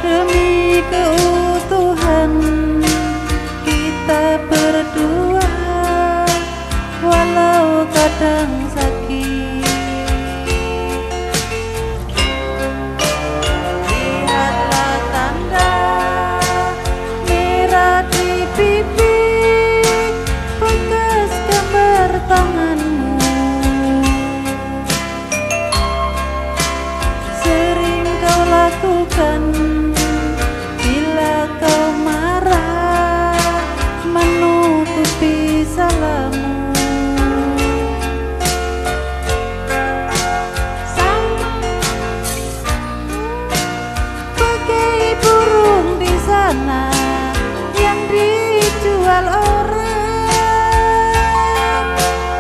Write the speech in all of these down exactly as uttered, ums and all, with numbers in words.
demi keutuhan kita berdua, walau kadang sakit. Lihatlah tanda merah di pipi, bekas gambar tanganmu. Sering kau lakukan bila kau marah, menutupi salahmu. Bagai burung di sana yang dijual orang,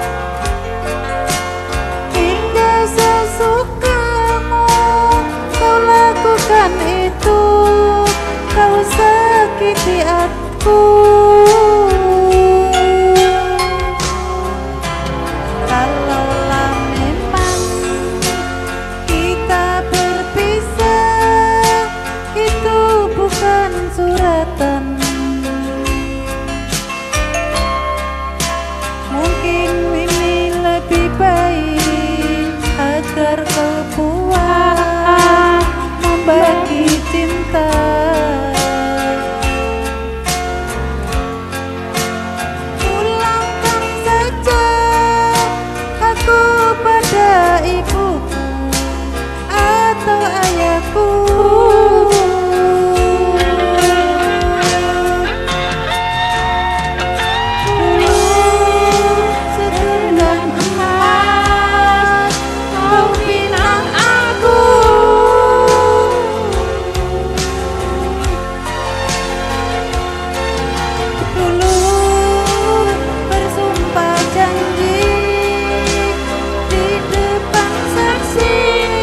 hingga sesukamu kau lakukan itu, kau sakiti aku. Kalaulah memang kita berpisah, itu bukan suratan. Mungkin ini lebih baik agar kau puas membagi cinta. Pulangkan saja aku pada ibuku atau ayahku. Dulu segenggam emas kau bilang aku, dulu bersumpah janji di depan saksi.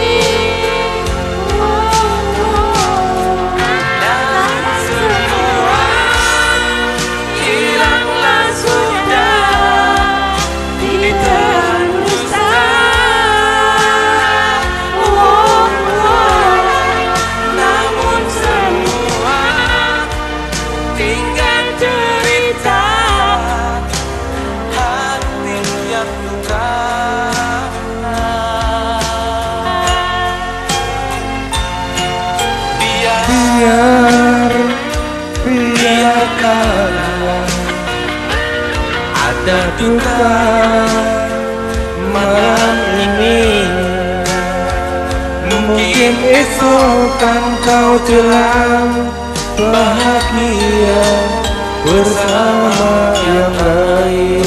Namun semua hilanglah sudah ditelan dusta. Namun semua tinggal cerita hati yang luka. Biar, Biar, biarkanlah ada duka malam ini. Mungkin esok kan kau telah bahagia bersama yang lain.